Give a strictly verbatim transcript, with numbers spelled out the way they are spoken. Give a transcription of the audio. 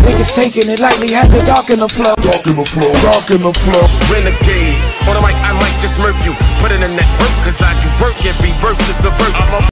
Niggas taking it lightly, had the dark in the flow. Dark in the flow, dark in the flow. Renegade, on the mic I might just murk you. Put in the network, cause I do work, every verse is a verse.